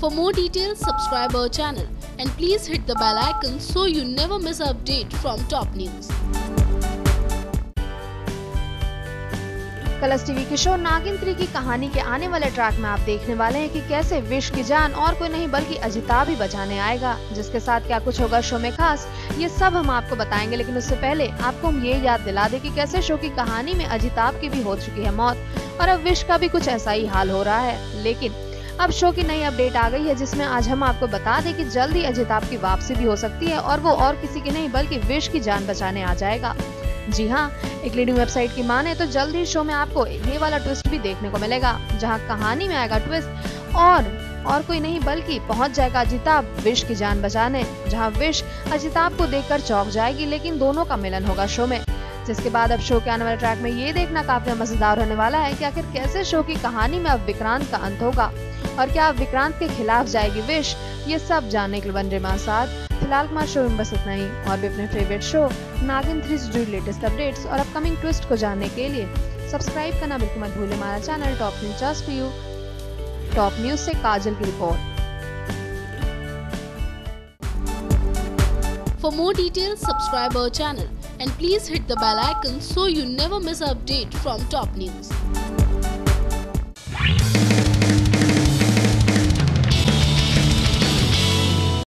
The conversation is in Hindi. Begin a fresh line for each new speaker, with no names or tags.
For more details, subscribe our channel and please hit the bell icon so you never miss an update from top news.
Colors TV के शो नागिन 3 की कहानी के आने वाले ट्रैक में आप देखने वाले हैं कि कैसे विश की जान और कोई नहीं बल्कि अजिताभ ही बचाने आएगा। जिसके साथ क्या कुछ होगा शो में खास, ये सब हम आपको बताएंगे। लेकिन उससे पहले आपको हम ये याद दिला दें कि कैसे शो की कहानी में अजिताभ की भी हो चुकी है मौत और अब विश का भी कुछ ऐसा ही हाल हो रहा है। लेकिन अब शो की नई अपडेट आ गई है जिसमें आज हम आपको बता दें कि जल्द ही अजिताभ की वापसी भी हो सकती है और वो और किसी की नहीं बल्कि विश की जान बचाने आ जाएगा। जी हाँ, एक लीडिंग वेबसाइट की माने तो जल्द ही शो में आपको ये वाला ट्विस्ट भी देखने को मिलेगा, जहां कहानी में आएगा ट्विस्ट और कोई नहीं बल्कि पहुंच जाएगा अजिताभ विश की जान बचाने, जहां विश अजिताभ को देखकर चौंक जाएगी। लेकिन दोनों का मिलन होगा शो में, जिसके बाद अब शो के आने वाले ट्रैक में ये देखना काफी मजेदार होने वाला है कि आखिर कैसे शो की कहानी में अब विक्रांत का अंत होगा और क्या अब विक्रांत के खिलाफ जाएगी विश। ये सब जानने के लिए बन रहे हमारे साथ। फिलहाल हमारे शो में बस इतना ही। और भी अपने फेवरेट शो नागिन 3 से जुड़ी लेटेस्ट अपडेट्स और अपकमिंग ट्विस्ट को जानने के लिए सब्सक्राइब करना बिल्कुल मत भूलें हमारा channel top news just for you. Top news से काजल की रिपोर्ट।
For more details, subscribe our channel and please hit the bell icon so you never miss an update from top news.